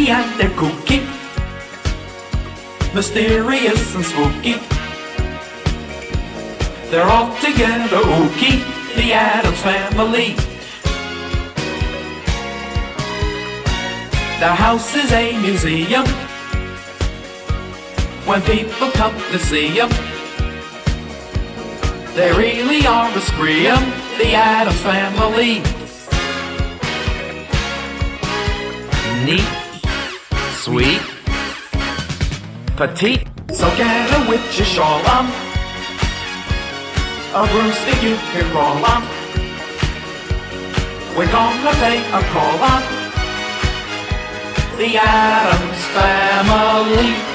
and they're kooky, mysterious and spooky. They're all together ooky, the Addams Family. Their house is a museum when people come to see them. They really are a scream, the Addams Family. Neat, sweet, petite. So get a witch's shawl on, a broomstick you can roll on. We're gonna pay a call on the Addams Family.